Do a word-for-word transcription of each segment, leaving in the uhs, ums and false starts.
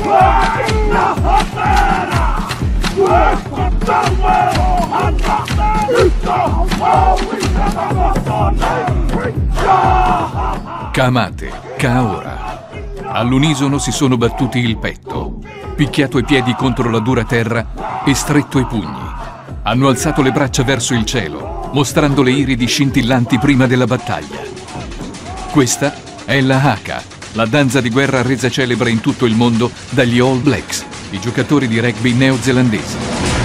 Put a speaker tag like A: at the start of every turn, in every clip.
A: Kamate, Kaora. All'unisono si sono battuti il petto, picchiato i piedi contro la dura terra e stretto i pugni. Hanno alzato le braccia verso il cielo, mostrando le iridi scintillanti prima della battaglia. Questa è la haka, la danza di guerra resa celebre in tutto il mondo dagli All Blacks, i giocatori di rugby neozelandesi.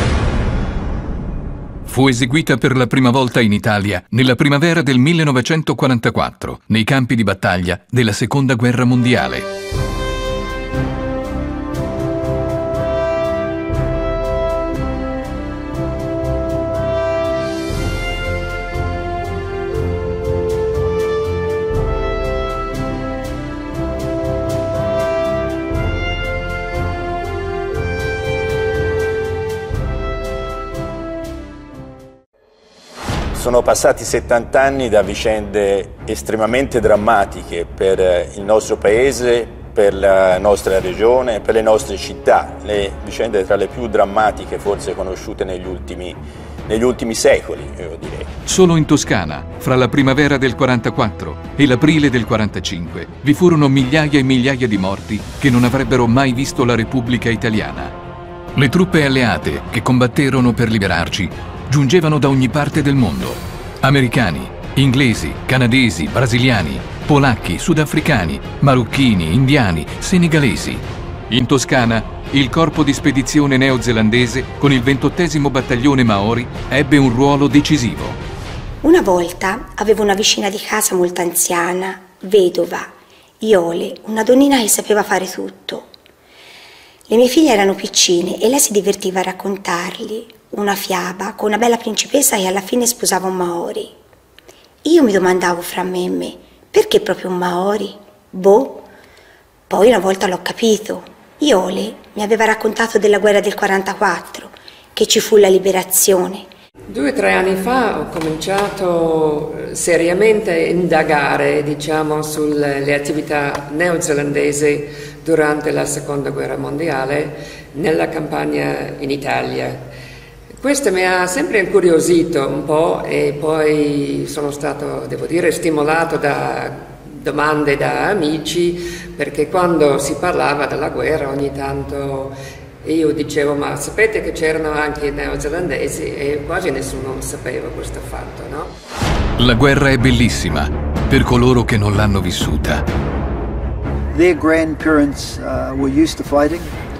A: Fu eseguita per la prima volta in Italia nella primavera del millenovecentoquarantaquattro, nei campi di battaglia della Seconda Guerra Mondiale.
B: Sono passati settanta anni da vicende estremamente drammatiche per il nostro paese, per la nostra regione, per le nostre città, le vicende tra le più drammatiche forse conosciute negli ultimi, negli ultimi secoli, io direi.
A: Solo in Toscana, fra la primavera del quarantaquattro e l'aprile del quarantacinque, vi furono migliaia e migliaia di morti che non avrebbero mai visto la Repubblica Italiana. Le truppe alleate che combatterono per liberarci giungevano da ogni parte del mondo. Americani, inglesi, canadesi, brasiliani, polacchi, sudafricani, marocchini, indiani, senegalesi. In Toscana, il corpo di spedizione neozelandese con il ventottesimo battaglione Maori ebbe un ruolo decisivo.
C: Una volta avevo una vicina di casa molto anziana, vedova, Iole, una donnina che sapeva fare tutto. Le mie figlie erano piccine e lei si divertiva a raccontargli una fiaba con una bella principessa che alla fine sposava un Maori. Io mi domandavo fra me e me, perché proprio un Maori? Boh. Poi una volta l'ho capito. Iole mi aveva raccontato della guerra del quarantaquattro, che ci fu la liberazione.
D: Due o tre anni fa ho cominciato seriamente a indagare, diciamo, sulle attività neozelandesi durante la Seconda Guerra Mondiale nella campagna in Italia. Questo mi ha sempre incuriosito un po' e poi sono stato, devo dire, stimolato da domande da amici, perché quando si parlava della guerra ogni tanto io dicevo: ma sapete che c'erano anche i neozelandesi? E quasi nessuno sapeva questo fatto, no?
A: La guerra è bellissima per coloro che non l'hanno vissuta.
E: Their grandparents uh, were used to fighting,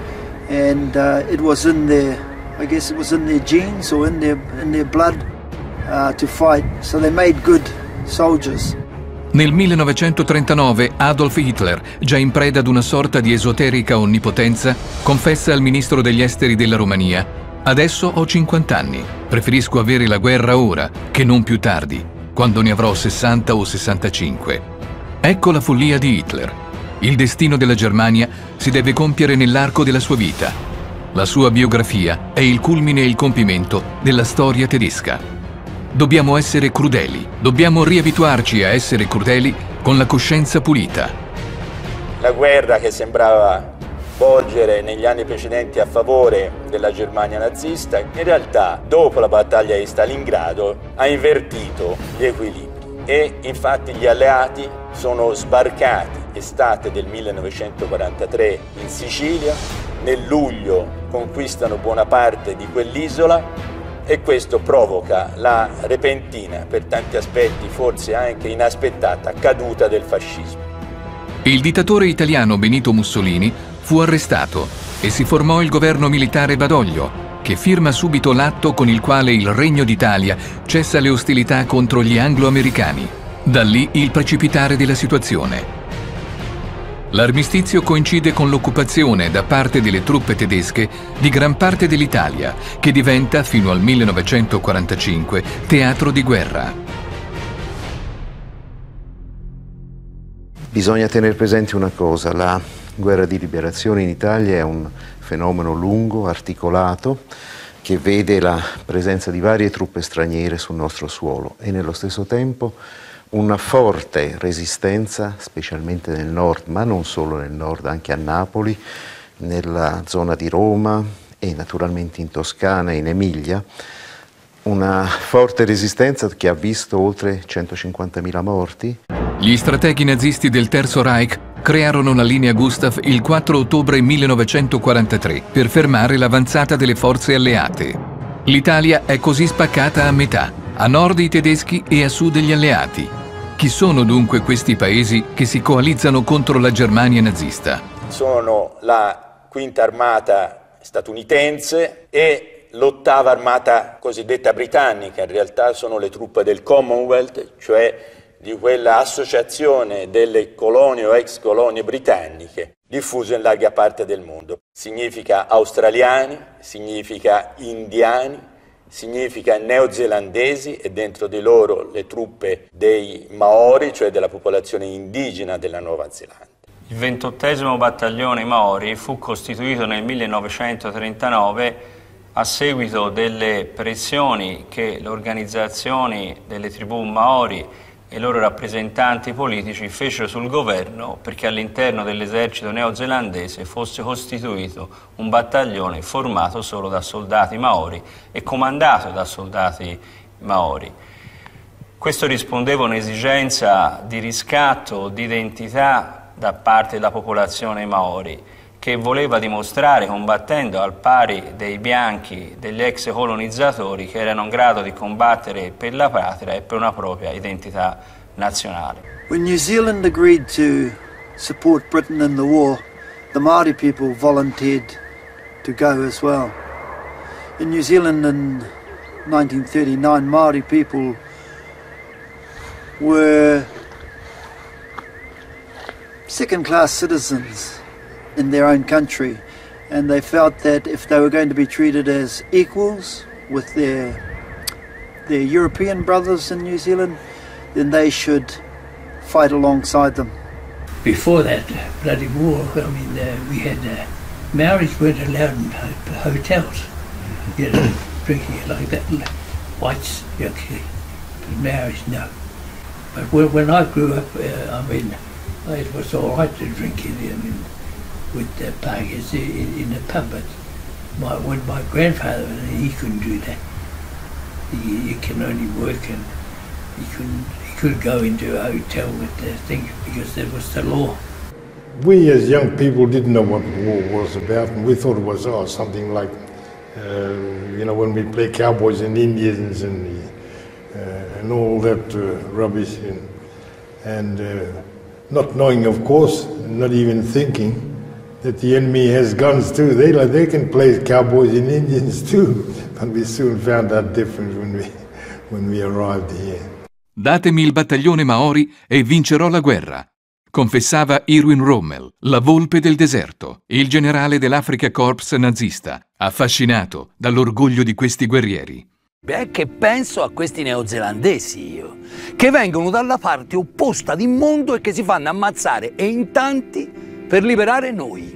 E: and uh, it was in their, I guess it was in their genes or in their, in their blood uh, to fight, so they made good soldiers.
A: Nel millenovecentotrentanove Adolf Hitler, già in preda ad una sorta di esoterica onnipotenza, confessa al ministro degli esteri della Romania: adesso ho cinquanta anni, preferisco avere la guerra ora che non più tardi, quando ne avrò sessanta o sessantacinque. Ecco la follia di Hitler. Il destino della Germania si deve compiere nell'arco della sua vita. La sua biografia è il culmine e il compimento della storia tedesca. Dobbiamo essere crudeli, dobbiamo riabituarci a essere crudeli con la coscienza pulita.
B: La guerra che sembrava volgere negli anni precedenti a favore della Germania nazista, in realtà dopo la battaglia di Stalingrado ha invertito gli equilibri e infatti gli alleati sono sbarcati estate del millenovecentoquarantatré in Sicilia, nel luglio conquistano buona parte di quell'isola e questo provoca la repentina, per tanti aspetti forse anche inaspettata, caduta del fascismo.
A: Il dittatore italiano Benito Mussolini fu arrestato e si formò il governo militare Badoglio, che firma subito l'atto con il quale il Regno d'Italia cessa le ostilità contro gli anglo-americani. Da lì il precipitare della situazione. L'armistizio coincide con l'occupazione da parte delle truppe tedesche di gran parte dell'Italia, che diventa, fino al millenovecentoquarantacinque, teatro di guerra.
F: Bisogna tenere presente una cosa: la guerra di liberazione in Italia è un fenomeno lungo, articolato, che vede la presenza di varie truppe straniere sul nostro suolo e nello stesso tempo una forte resistenza, specialmente nel nord, ma non solo nel nord, anche a Napoli, nella zona di Roma e naturalmente in Toscana e in Emilia, una forte resistenza che ha visto oltre centocinquantamila morti.
A: Gli strateghi nazisti del Terzo Reich crearono la linea Gustav il quattro ottobre millenovecentoquarantatré per fermare l'avanzata delle forze alleate. L'Italia è così spaccata a metà, a nord i tedeschi e a sud gli alleati. Chi sono dunque questi paesi che si coalizzano contro la Germania nazista?
B: Sono la quinta armata statunitense e l'ottava armata cosiddetta britannica. In realtà sono le truppe del Commonwealth, cioè di quella associazione delle colonie o ex colonie britanniche diffuse in larga parte del mondo. Significa australiani, significa indiani, significa neozelandesi e dentro di loro le truppe dei Maori, cioè della popolazione indigena della Nuova Zelanda.
G: Il ventottesimo battaglione Maori fu costituito nel millenovecentotrentanove a seguito delle pressioni che le organizzazioni delle tribù Maori e i loro rappresentanti politici fecero sul governo perché all'interno dell'esercito neozelandese fosse costituito un battaglione formato solo da soldati Maori e comandato da soldati Maori. Questo rispondeva a un'esigenza di riscatto, di identità da parte della popolazione Maori, che voleva dimostrare, combattendo al pari dei bianchi, degli ex colonizzatori, che erano in grado di combattere per la patria e per una propria identità nazionale.
E: When New Zealand agreed to support Britain in the war, the Māori people volunteered to go as well. In New Zealand in nineteen thirty-nine, Māori people were second-class citizens in their own country, and they felt that if they were going to be treated as equals with their their European brothers in New Zealand, then they should fight alongside them.
H: Before that bloody war, I mean, uh, we had uh, Maoris weren't allowed in ho hotels, you know, drinking it like that. Whites, okay, but Maoris no. But when, when I grew up, uh, I mean, it was all right to drink it. I mean, with the packers in, in the pub, but my, when my grandfather, he couldn't do that. He, he can only work, and he couldn't, he couldn't go into a hotel with the things because that was the law.
I: We as young people didn't know what war was about, and we thought it was oh, something like, uh, you know, when we play cowboys and Indians and, uh, and all that uh, rubbish, and, and uh, not knowing, of course, not even thinking that the enemy has guns too. They like they can play cowboys and Indians too. But we soon found that different when we when we arrived here.
A: Datemi il battaglione Maori e vincerò la guerra, confessava Irwin Rommel, la volpe del deserto, il generale dell'Africa Corps nazista, affascinato dall'orgoglio di questi guerrieri.
J: Beh, che penso a questi neozelandesi io, che vengono dalla parte opposta del mondo e che si fanno ammazzare e in tanti per liberare noi.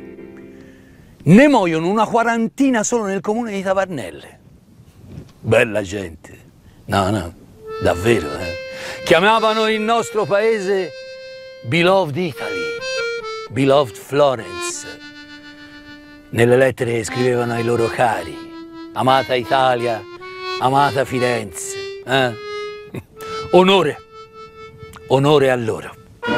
J: Ne muoiono una quarantina solo nel comune di Tavernelle. Bella gente. No, no, davvero, eh. Chiamavano il nostro paese Beloved Italy, Beloved Florence. Nelle lettere scrivevano ai loro cari, amata Italia, amata Firenze. Eh? Onore, onore a loro.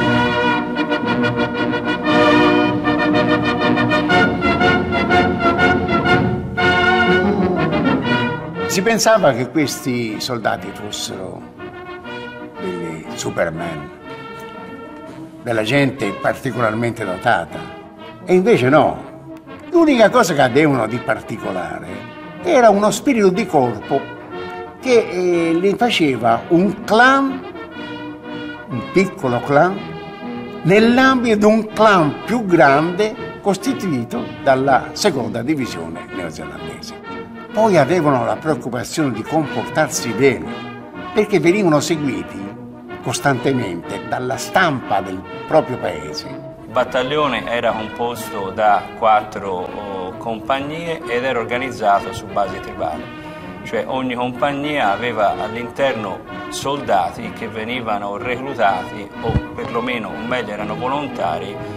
K: Si pensava che questi soldati fossero degli Superman, della gente particolarmente dotata, e invece no. L'unica cosa che avevano di particolare era uno spirito di corpo che eh, li faceva un clan, un piccolo clan, nell'ambito di un clan più grande costituito dalla seconda divisione neozelandese. Poi avevano la preoccupazione di comportarsi bene, perché venivano seguiti costantemente dalla stampa del proprio paese.
G: Il battaglione era composto da quattro oh, compagnie ed era organizzato su base tribale, cioè ogni compagnia aveva all'interno soldati che venivano reclutati o perlomeno, o meglio, erano volontari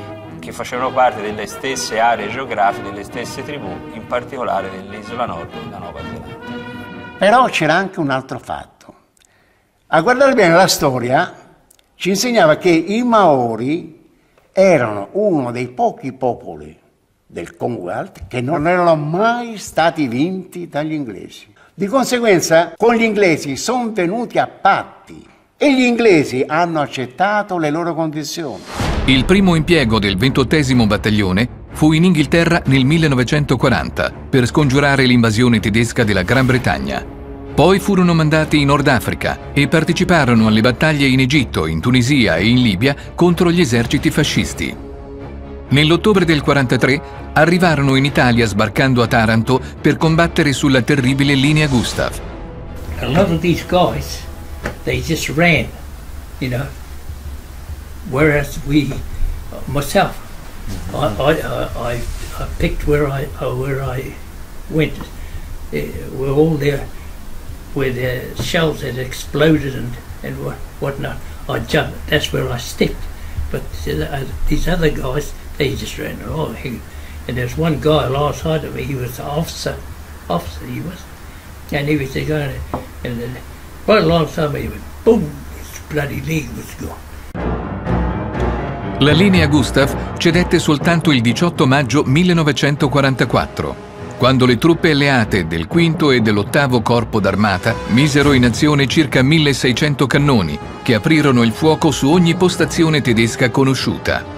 G: che facevano parte delle stesse aree geografiche, delle stesse tribù, in particolare dell'isola nord della Nuova Zelanda.
K: Però c'era anche un altro fatto. A guardare bene la storia, ci insegnava che i Maori erano uno dei pochi popoli del Commonwealth che non erano mai stati vinti dagli inglesi. Di conseguenza, con gli inglesi sono venuti a patti e gli inglesi hanno accettato le loro condizioni.
A: Il primo impiego del ventottesimo battaglione fu in Inghilterra nel millenovecentoquaranta per scongiurare l'invasione tedesca della Gran Bretagna. Poi furono mandati in Nord Africa e parteciparono alle battaglie in Egitto, in Tunisia e in Libia contro gli eserciti fascisti. Nell'ottobre del quarantatré arrivarono in Italia sbarcando a Taranto per combattere sulla terribile linea Gustav.
H: A lot of these guys, they just ran, you know, whereas we, myself, I, I, I, I picked where I, where I went. We're all there where the shells had exploded and, and what, whatnot. I jumped, that's where I sticked. But uh, these other guys, they just ran along. He, and there's one guy alongside of me, he was the officer, officer he was, and he was going, and then right alongside me, he went boom, his bloody leg was gone.
A: La linea Gustav cedette soltanto il diciotto maggio millenovecentoquarantaquattro, quando le truppe alleate del quinto e dell'ottavo corpo d'armata misero in azione circa milleseicento cannoni che aprirono il fuoco su ogni postazione tedesca conosciuta.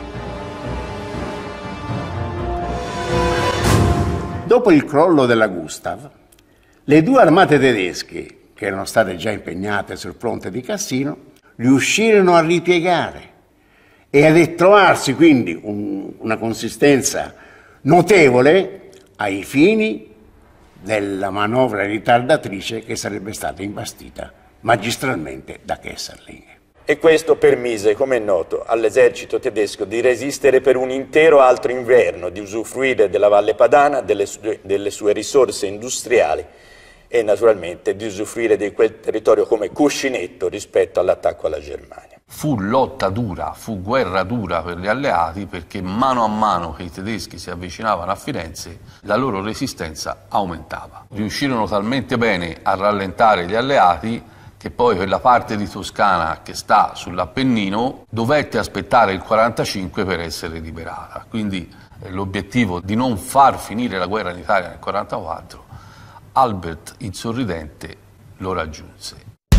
K: Dopo il crollo della Gustav, le due armate tedesche, che erano state già impegnate sul fronte di Cassino, riuscirono a ripiegare e a trovarsi quindi un, una consistenza notevole ai fini della manovra ritardatrice che sarebbe stata imbastita magistralmente da Kesselring.
B: E questo permise, come è noto, all'esercito tedesco di resistere per un intero altro inverno, di usufruire della Valle Padana, delle sue, delle sue risorse industriali e naturalmente di usufruire di quel territorio come cuscinetto rispetto all'attacco alla Germania.
L: Fu lotta dura, fu guerra dura per gli alleati, perché mano a mano che i tedeschi si avvicinavano a Firenze, la loro resistenza aumentava. Riuscirono talmente bene a rallentare gli alleati che poi quella parte di Toscana che sta sull'Appennino dovette aspettare il quarantacinque per essere liberata. Quindi eh, l'obiettivo di non far finire la guerra in Italia nel quarantaquattro, Albert il Sorridente lo raggiunse.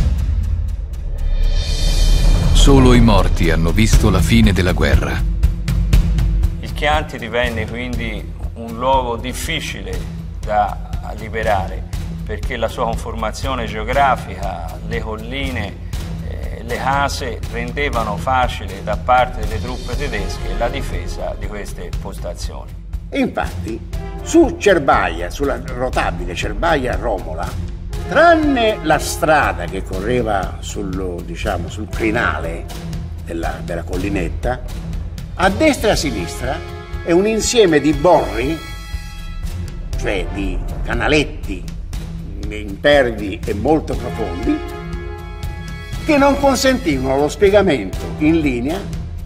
A: Solo i morti hanno visto la fine della guerra.
G: Il Chianti divenne quindi un luogo difficile da liberare, perché la sua conformazione geografica, le colline, eh, le case rendevano facile da parte delle truppe tedesche la difesa di queste postazioni.
K: Infatti, su Cerbaia, sulla rotabile Cerbaia-Romola, tranne la strada che correva sul, diciamo, sul crinale della, della collinetta, a destra e a sinistra è un insieme di borri, cioè di canaletti impervi e molto profondi, che non consentivano lo spiegamento in linea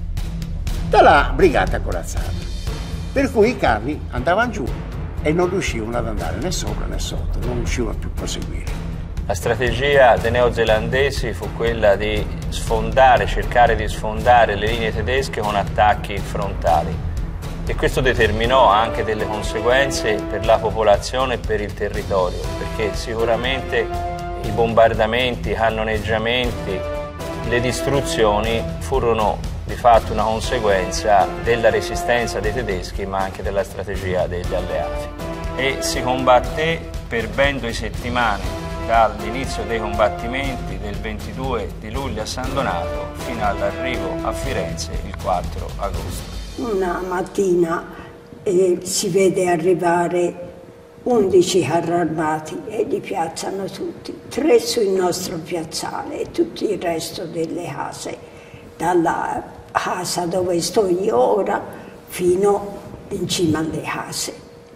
K: dalla brigata corazzata, per cui i carri andavano giù e non riuscivano ad andare né sopra né sotto, non riuscivano più a proseguire.
G: La strategia dei neozelandesi fu quella di sfondare, cercare di sfondare le linee tedesche con attacchi frontali, e questo determinò anche delle conseguenze per la popolazione e per il territorio, perché sicuramente i bombardamenti, i cannoneggiamenti, le distruzioni furono di fatto una conseguenza della resistenza dei tedeschi, ma anche della strategia degli alleati. E si combatté per ben due settimane, dall'inizio dei combattimenti del ventidue di luglio a San Donato fino all'arrivo a Firenze il quattro agosto.
M: Una mattina eh, si vede arrivare undici carri armati e li piazzano tutti, tre sul nostro piazzale e tutto il resto delle case, dalla casa dove sto io ora fino in cima alle case.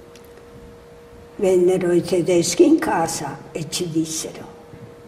M: Vennero i tedeschi in casa e ci dissero: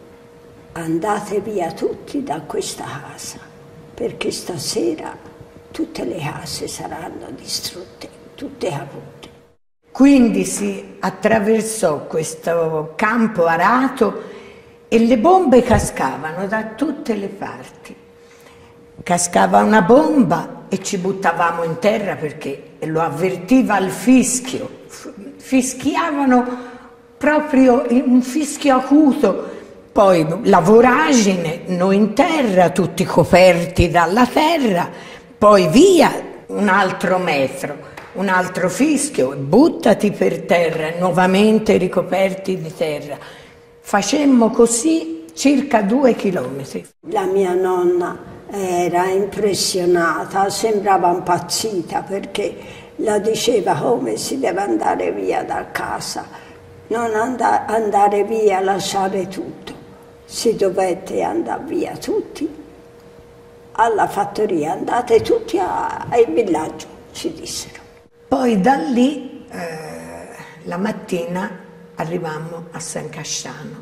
M: andate via tutti da questa casa, perché stasera tutte le case saranno distrutte, tutte cadute.
N: Quindi si attraversò questo campo arato e le bombe cascavano da tutte le parti. Cascava una bomba e ci buttavamo in terra perché lo avvertiva il fischio. Fischiavano proprio un fischio acuto. Poi la voragine, noi in terra, tutti coperti dalla terra, poi via un altro metro. Un altro fischio, buttati per terra, nuovamente ricoperti di terra. Facemmo così circa due chilometri.
M: La mia nonna era impressionata, sembrava impazzita perché la diceva come si deve andare via da casa, non and andare via, lasciare tutto. Si dovette andare via tutti alla fattoria, andate tutti a, al villaggio, ci dissero.
N: Poi da lì, eh, la mattina, arrivammo a San Casciano.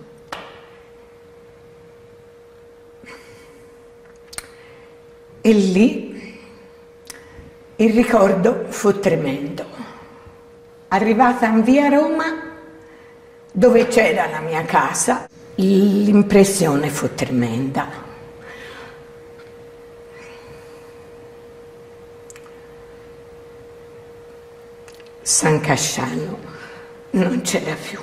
N: E lì il ricordo fu tremendo. Arrivata in via Roma, dove c'era la mia casa, l'impressione fu tremenda. San Casciano non c'era più.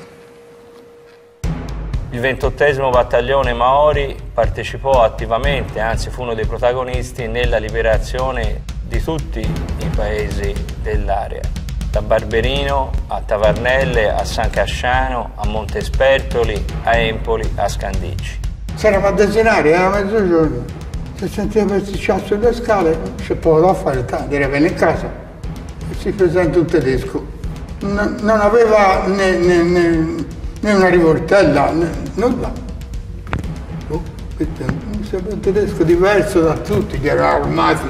G: Il ventottesimo battaglione Maori partecipò attivamente, anzi fu uno dei protagonisti nella liberazione di tutti i paesi dell'area, da Barberino a Tavarnelle, a San Casciano, a Montespertoli, a Empoli, a Scandicci.
O: C'eravamo a desinare, era mezzogiorno, si sentiva pasticciare sulle scale, c'è poco da fare, deve venire a casa. Si presenta un tedesco, non, non aveva né, né, né, né una rivoltella, né, nulla. Oh, un tedesco diverso da tutti, che erano armati.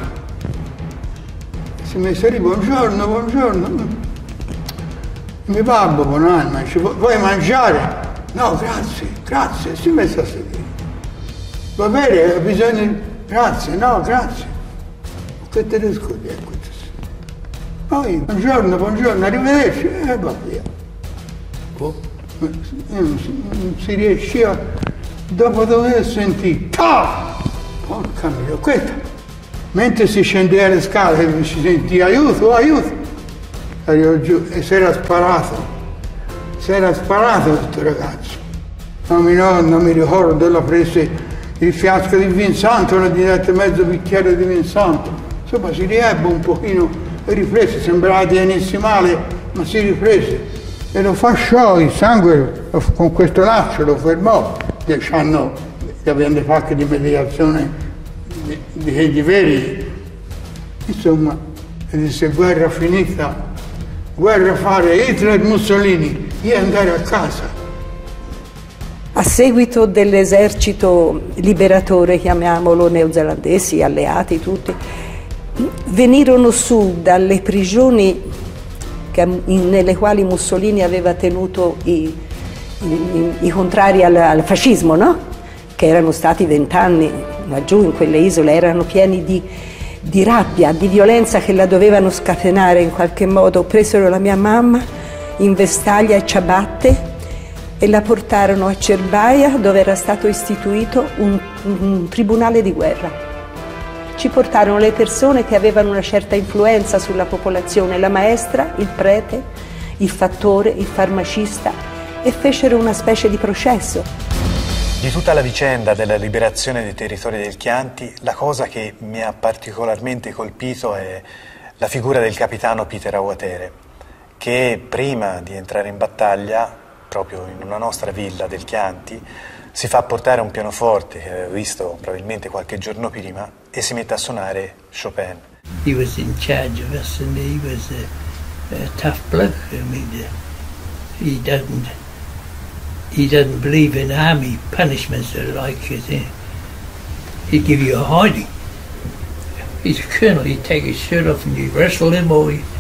O: Si è messo lì, buongiorno, buongiorno. Mi babbo, buonanima, dice, vuoi mangiare? No, grazie, grazie, si è messo a sedere. Va bene, ha bisogno, grazie, no, grazie. Che tedesco è questo? Poi, buongiorno, buongiorno, arrivederci, e va via. Oh, non, si, non si riusciva, dopo dover sentire, ah! Porca mia, questa. Mentre si scendeva le scale si sentiva aiuto, aiuto. Arrivo giù e si era sparato, si era sparato questo ragazzo. Ma mia nonna, mi ricordo, l'ha preso il fiasco di vin santo, l'ha diretto mezzo bicchiere di vin santo. Insomma, si riebbe un pochino. E riprese, sembrava di venirsi male, ma si riprese e lo fasciò, il sangue con questo laccio lo fermò. Hanno, avendo fatto di mediazione di, di quelli veri, insomma, e disse guerra finita, guerra fare, Hitler e Mussolini, io andare a casa.
P: A seguito dell'esercito liberatore, chiamiamolo neozelandesi, alleati tutti, venirono su dalle prigioni che, in, nelle quali Mussolini aveva tenuto i, i, i contrari al, al fascismo, no? Che erano stati vent'anni laggiù in quelle isole, erano pieni di, di rabbia, di violenza che la dovevano scatenare in qualche modo. Presero la mia mamma in vestaglia e ciabatte e la portarono a Cerbaia, dove era stato istituito un, un tribunale di guerra. Ci portarono le persone che avevano una certa influenza sulla popolazione, la maestra, il prete, il fattore, il farmacista, e fecero una specie di processo.
Q: Di tutta la vicenda della liberazione dei territori del Chianti, la cosa che mi ha particolarmente colpito è la figura del capitano Peter Aguatere, che prima di entrare in battaglia, proprio in una nostra villa del Chianti, si fa portare un pianoforte che aveva visto probabilmente qualche giorno prima e si mette a suonare Chopin.
H: He was in charge of us and he was a, a tough bloke. I mean, uh, he doesn't he doesn't believe in army punishments like it. He'd give you a hiding. He's a colonel. He'd take his shirt off and you wrestle him, or he,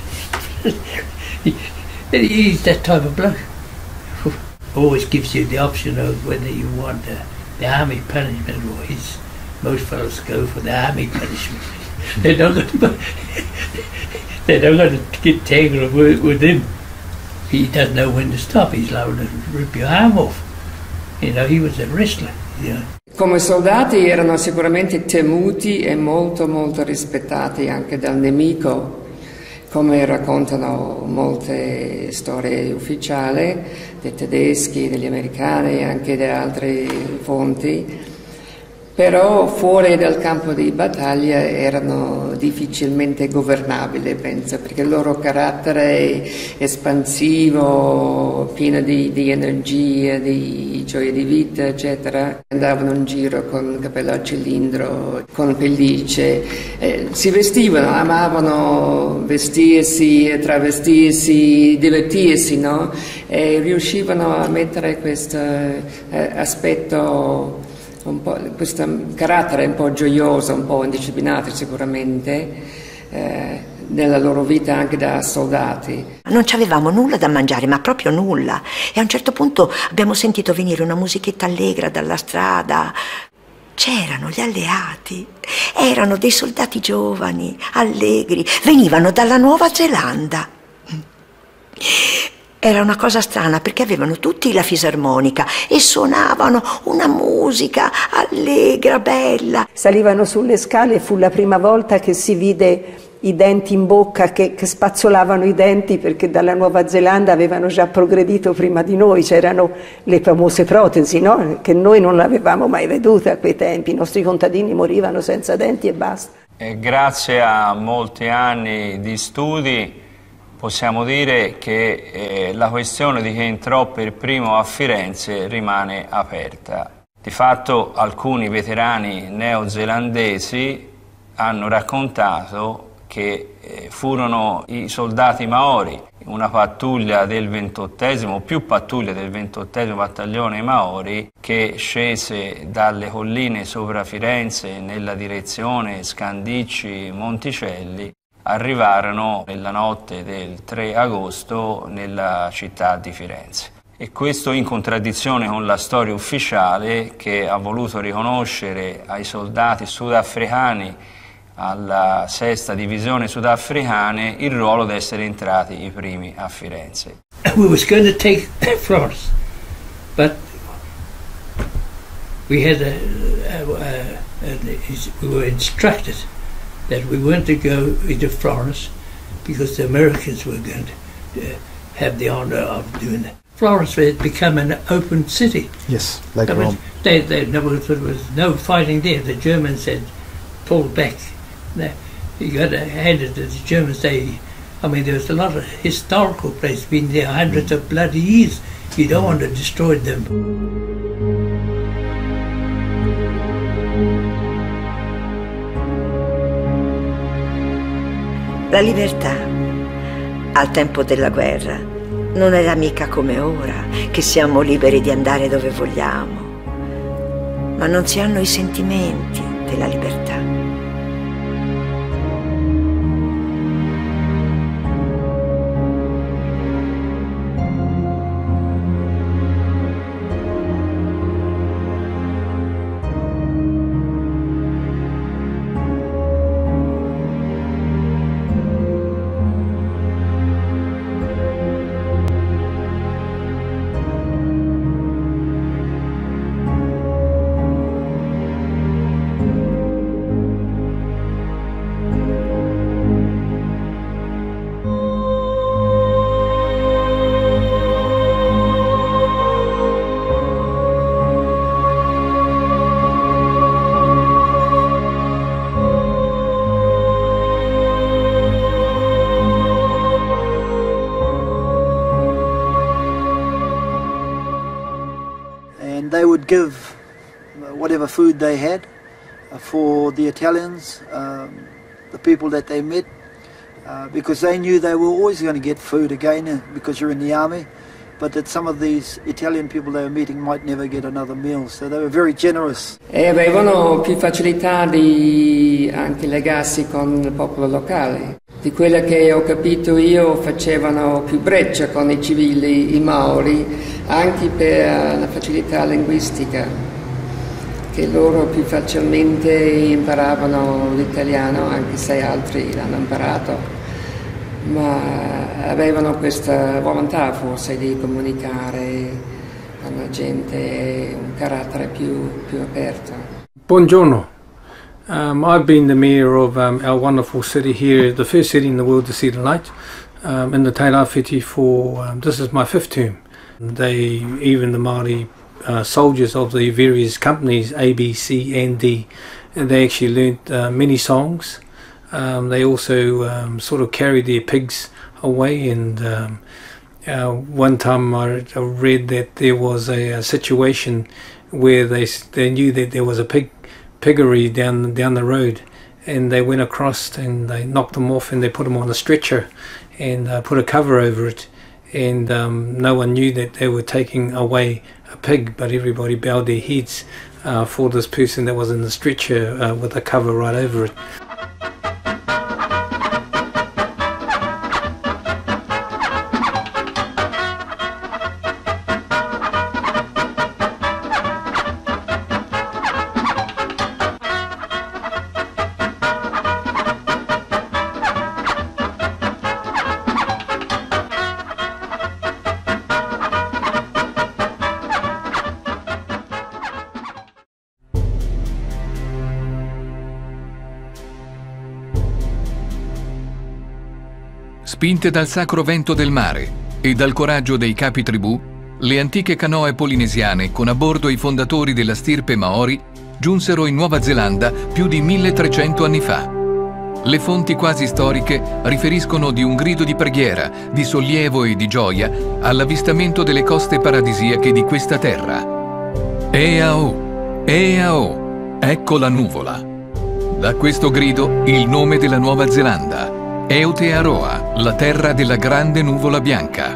H: he, he's that type of bloke. Always gives you the option of whether you want uh, the army punishment or his. Most fellows go for the army punishment. They're not going to, they're not going to get tangled with, with him. He doesn't know when to stop. He's liable to rip your arm off. You know, he was a wrestler. You know.
D: Come soldati erano sicuramente temuti e molto molto rispettati anche dal nemico, come raccontano molte storie ufficiali dei tedeschi, degli americani e anche da altre fonti. Però fuori dal campo di battaglia erano difficilmente governabili, penso, perché il loro carattere espansivo, pieno di, di energia, di gioia di vita, eccetera, andavano in giro con il capello a cilindro, con pellicce, eh, si vestivano, amavano vestirsi, travestirsi, divertirsi, no? E riuscivano a mettere questo eh, aspetto, un po', questo carattere un po' gioioso, un po' indisciplinato sicuramente, eh, nella loro vita anche da soldati.
R: Non avevamo nulla da mangiare, ma proprio nulla. E a un certo punto abbiamo sentito venire una musichetta allegra dalla strada. C'erano gli alleati, erano dei soldati giovani, allegri, venivano dalla Nuova Zelanda. Era una cosa strana perché avevano tutti la fisarmonica e suonavano una musica allegra, bella.
P: Salivano sulle scale e fu la prima volta che si vide i denti in bocca che, che spazzolavano i denti, perché dalla Nuova Zelanda avevano già progredito prima di noi, c'erano le famose protesi, no? Che noi non l'avevamo mai vedute a quei tempi, i nostri contadini morivano senza denti e basta.
G: E grazie a molti anni di studi possiamo dire che eh, la questione di chi entrò per primo a Firenze rimane aperta. Di fatto alcuni veterani neozelandesi hanno raccontato che eh, furono i soldati Maori, una pattuglia del ventottesimo, più pattuglie del ventottesimo battaglione Maori, che scese dalle colline sopra Firenze nella direzione Scandicci-Monticelli, arrivarono nella notte del tre agosto nella città di Firenze. E questo in contraddizione con la storia ufficiale, che ha voluto riconoscere ai soldati sudafricani, alla sesta divisione sudafricane, il ruolo di essere entrati i primi a Firenze.
H: We was going to take Florence, but we had a, a, a, a, we were instructed that we weren't to go into Florence because the Americans were going to uh, have the honor of doing that. Florence had become an open city.
Q: Yes, like
H: I mean,
Q: Rome.
H: They, they, there was no fighting there. The Germans had pulled back. They, you got to hand it to the Germans. They, I mean, there was a lot of historical places been there hundreds mm. of bloody years. You don't mm. want to destroy them.
R: La libertà al tempo della guerra non era mica come ora, che siamo liberi di andare dove vogliamo, ma non si hanno i sentimenti della libertà.
E: They would give whatever food they had for the Italians, um, the people that they met, uh, because they knew they were always going to get food again because you're in the army, but that some of these Italian people they were meeting might never get another meal, so they were very generous.
D: E avevano più facilità di anche legarsi con il popolo locale. Di quella che ho capito io, facevano più breccia con i civili, i Maori, anche per la facilità linguistica. che loro più facilmente imparavano l'italiano, anche se altri l'hanno imparato, ma avevano questa volontà forse di comunicare con la gente, un carattere più, più aperto.
S: Buongiorno. Um, I've been the mayor of um, our wonderful city here, the first city in the world to see the light, um, in the Te Rāwhiti for, um, this is my fifth term. They, even the Māori uh, soldiers of the various companies, A, B, C and D, they actually learnt uh, many songs. Um, they also um, sort of carried their pigs away, and um, uh, one time I, I read that there was a, a situation where they, they knew that there was a pig piggery down down the road, and they went across and they knocked them off and they put them on a stretcher and uh, put a cover over it, and um, no one knew that they were taking away a pig, but everybody bowed their heads uh, for this person that was in the stretcher uh, with a cover right over it.
A: Spinte dal sacro vento del mare e dal coraggio dei capi tribù, le antiche canoe polinesiane con a bordo i fondatori della stirpe Maori giunsero in Nuova Zelanda più di milletrecento anni fa. Le fonti quasi storiche riferiscono di un grido di preghiera, di sollievo e di gioia all'avvistamento delle coste paradisiache di questa terra. Eao, Eao, ecco la nuvola. Da questo grido il nome della Nuova Zelanda. Aotearoa, la terra della grande nuvola bianca.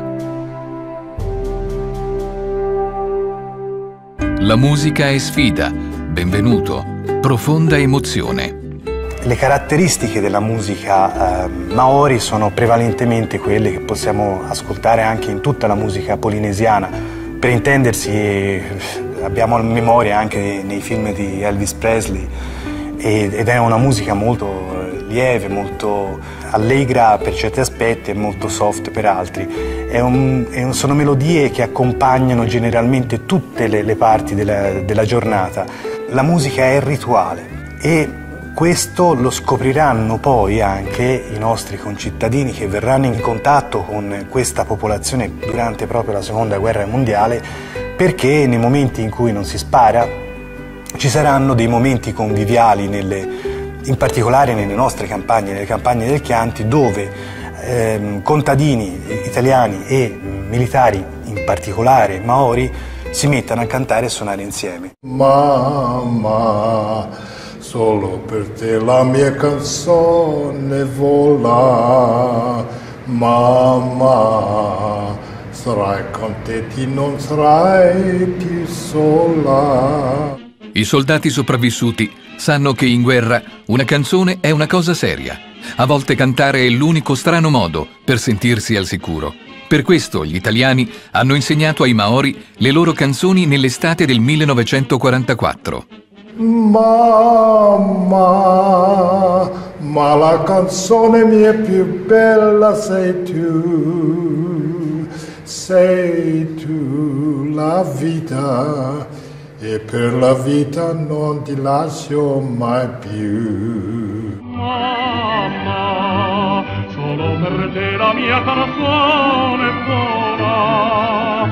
A: La musica è sfida, benvenuto, profonda emozione.
Q: Le caratteristiche della musica eh, maori sono prevalentemente quelle che possiamo ascoltare anche in tutta la musica polinesiana. Per intendersi, eh, abbiamo memoria anche nei, nei film di Elvis Presley, ed, ed è una musica molto lieve, molto allegra per certi aspetti e molto soft per altri. È un, è un, sono melodie che accompagnano generalmente tutte le, le parti della, della giornata. La musica è rituale e questo lo scopriranno poi anche i nostri concittadini che verranno in contatto con questa popolazione durante proprio la Seconda Guerra Mondiale, perché nei momenti in cui non si spara ci saranno dei momenti conviviali nelle in particolare nelle nostre campagne, nelle campagne del Chianti, dove ehm, contadini italiani e militari, in particolare maori, si mettono a cantare e suonare insieme.
I: Mamma, solo per te la mia canzone vola, mamma, sarai contenti, non sarai più sola.
A: I soldati sopravvissuti sanno che in guerra una canzone è una cosa seria. A volte cantare è l'unico strano modo per sentirsi al sicuro. Per questo gli italiani hanno insegnato ai Maori le loro canzoni nell'estate del millenovecentoquarantaquattro.
I: Mamma, ma la canzone mia più bella sei tu, sei tu la vita. E per la vita non ti lascio mai più.
T: Mamma, solo per te la mia canzone vola.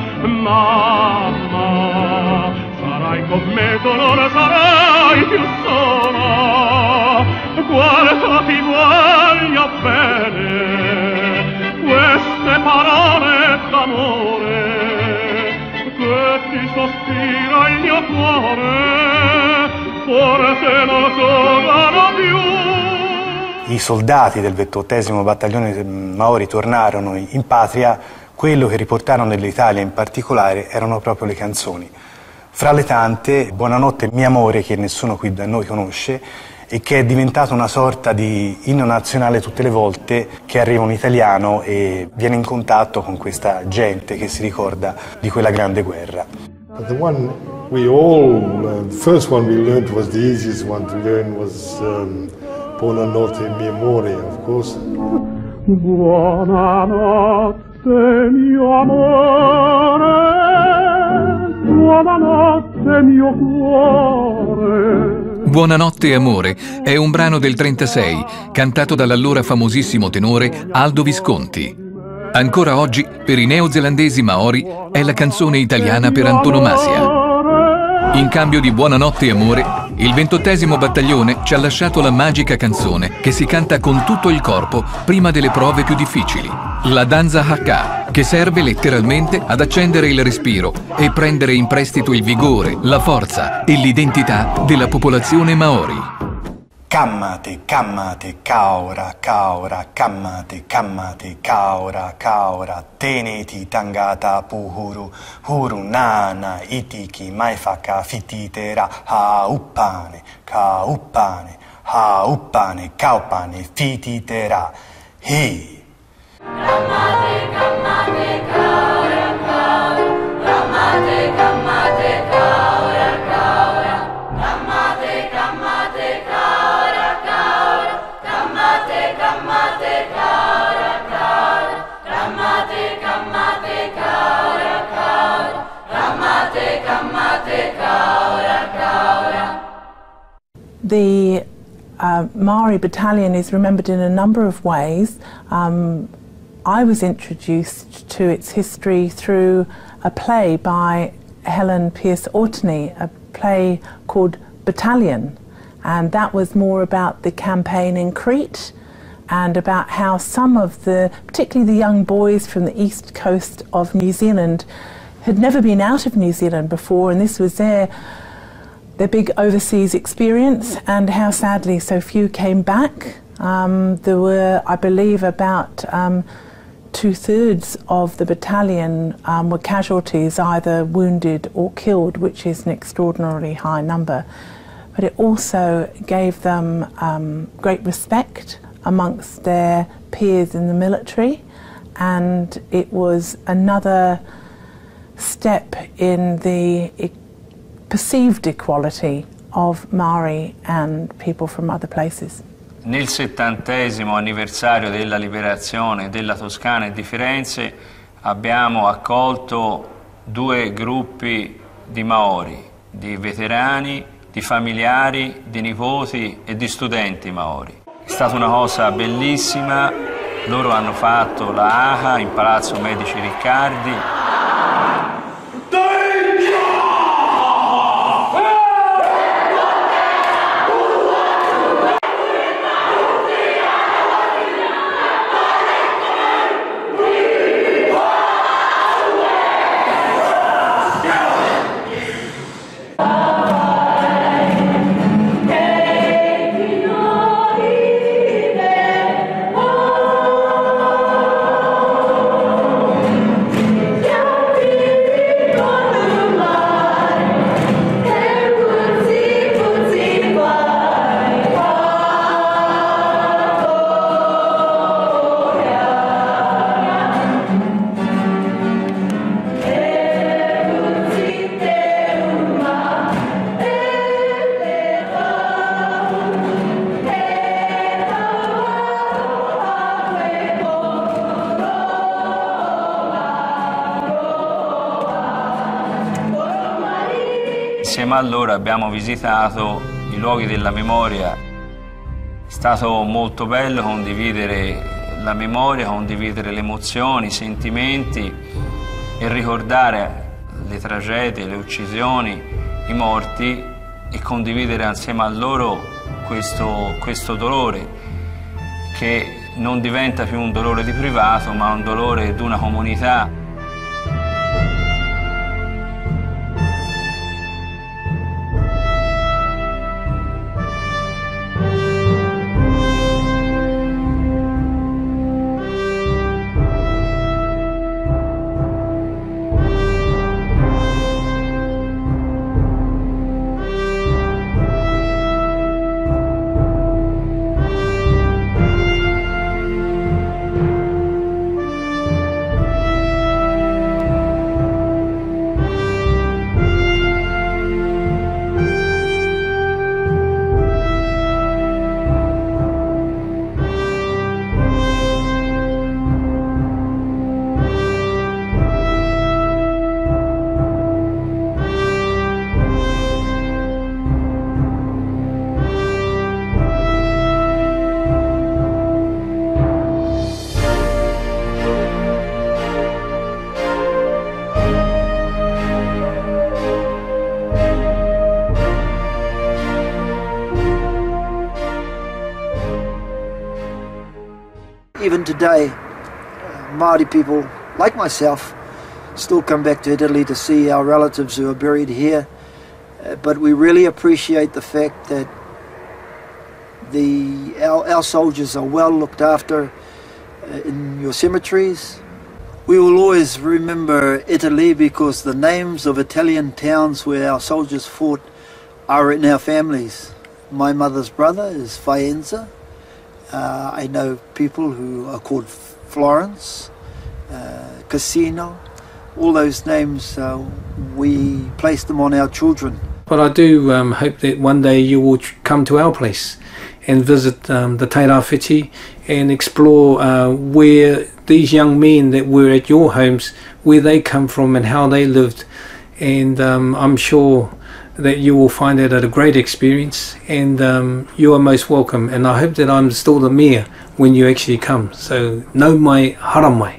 T: Mamma, sarai con me, tu non sarai più sola. Guarda, ti voglio bene, queste parole d'amore che ti sospira il mio cuore, forse non tornano più.
Q: I soldati del ventottesimo battaglione Maori tornarono in patria, quello che riportarono nell'Italia in particolare erano proprio le canzoni. Fra le tante, Buonanotte mio amore, che nessuno qui da noi conosce, e che è diventato una sorta di inno nazionale tutte le volte che arriva un italiano e viene in contatto con questa gente che si ricorda di quella grande guerra.
I: But the one we all learned, the first one we learned was the easiest one to learn was um, Buonanotte mio amore, of course.
T: Buonanotte mio amore, buonanotte mio cuore.
A: Buonanotte amore è un brano del trentasei, cantato dall'allora famosissimo tenore Aldo Visconti. Ancora oggi, per i neozelandesi maori, è la canzone italiana per antonomasia. In cambio di Buonanotte amore, il ventottesimo battaglione ci ha lasciato la magica canzone che si canta con tutto il corpo prima delle prove più difficili. La danza Haka, che serve letteralmente ad accendere il respiro e prendere in prestito il vigore, la forza e l'identità della popolazione maori.
Q: Cammate, cammate, caora, caora, cammate, cammate, caora, caora, teneti tangata puhuru, huru nana, itiki, maifaka, fititera, hauppane, kauppane, hauppane, kaupane, fititera, hi.
T: Cammate, cammate, caora, caora, cammate, cammate, caora, caora, cammate, cammate, caora, caora, cammate, cammate, caora, caora, cammate, cammate, caora, caora, cammate, cammate, caora, caora.
U: The uh, Maori battalion is remembered in a number of ways. Um, I was introduced to its history through a play by Helen Pierce Ortney, a play called Battalion, and that was more about the campaign in Crete and about how some of the, particularly the young boys from the east coast of New Zealand, had never been out of New Zealand before, and this was their, their big overseas experience, and how sadly so few came back. Um, there were, I believe, about um, two-thirds of the battalion um, were casualties, either wounded or killed, which is an extraordinarily high number. But it also gave them um, great respect amongst their peers in the military, and it was another step in the e- perceived equality of Maori and people from other places.
G: Nel settantesimo anniversario della liberazione della Toscana e di Firenze abbiamo accolto due gruppi di Maori, di veterani, di familiari, di nipoti e di studenti Maori. È stata una cosa bellissima, loro hanno fatto la A H A in Palazzo Medici Riccardi. Insieme a loro abbiamo visitato i luoghi della memoria. È stato molto bello condividere la memoria, condividere le emozioni, i sentimenti e ricordare le tragedie, le uccisioni, i morti e condividere insieme a loro questo, questo dolore che non diventa più un dolore di privato ma un dolore di una comunità.
E: even today, uh, Māori people, like myself, still come back to Italy to see our relatives who are buried here. Uh, but we really appreciate the fact that the, our, our soldiers are well looked after uh, in your cemeteries. We will always remember Italy because the names of Italian towns where our soldiers fought are in our families. My mother's brother is Faenza. Uh, I know people who are called Florence, uh, Cassino. All those names, uh, we place them on our children.
S: But I do um, hope that one day you will come to our place and visit um, the Te Rāwhiti and explore uh, where these young men that were at your homes, where they come from and how they lived. And um, I'm sure that you will find it a great experience, and um, you are most welcome. And I hope that I'm still the mayor when you actually come. So nau mai, hara mai.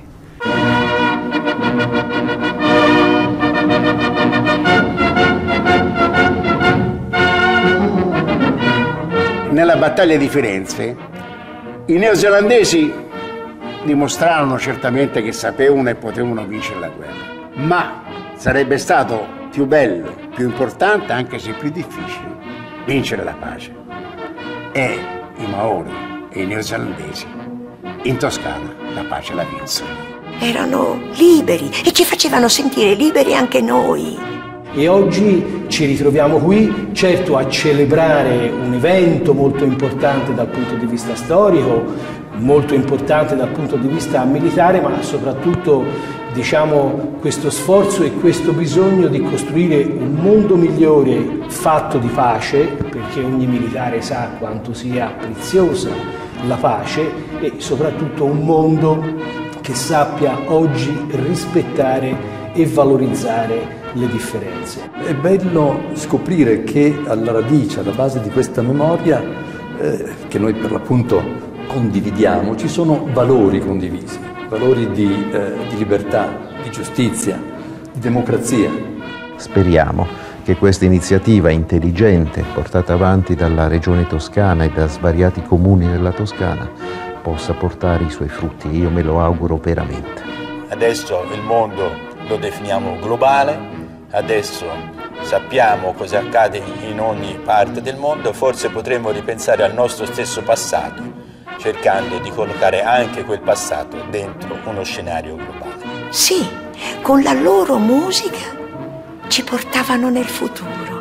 K: Nella battaglia di Firenze i neozelandesi dimostrarono certamente che sapevano e potevano vincere la guerra, ma sarebbe stato più bello, più importante, anche se più difficile, vincere la pace. E i Maori e i neozelandesi in Toscana la pace la vinsero.
R: Erano liberi e ci facevano sentire liberi anche noi.
C: E oggi ci ritroviamo qui, certo a celebrare un evento molto importante dal punto di vista storico, molto importante dal punto di vista militare, ma soprattutto, diciamo, questo sforzo e questo bisogno di costruire un mondo migliore fatto di pace, perché ogni militare sa quanto sia preziosa la pace, e soprattutto un mondo che sappia oggi rispettare e valorizzare le differenze.
V: È bello scoprire che alla radice, alla base di questa memoria, eh, che noi per l'appunto condividiamo, ci sono valori condivisi, valori di, eh, di libertà, di giustizia, di democrazia.
F: Speriamo che questa iniziativa intelligente portata avanti dalla Regione Toscana e da svariati comuni della Toscana possa portare i suoi frutti. Io me lo auguro veramente.
B: Adesso il mondo lo definiamo globale. Adesso sappiamo cosa accade in ogni parte del mondo, forse potremmo ripensare al nostro stesso passato, cercando di collocare anche quel passato dentro uno scenario globale.
R: Sì, con la loro musica ci portavano nel futuro.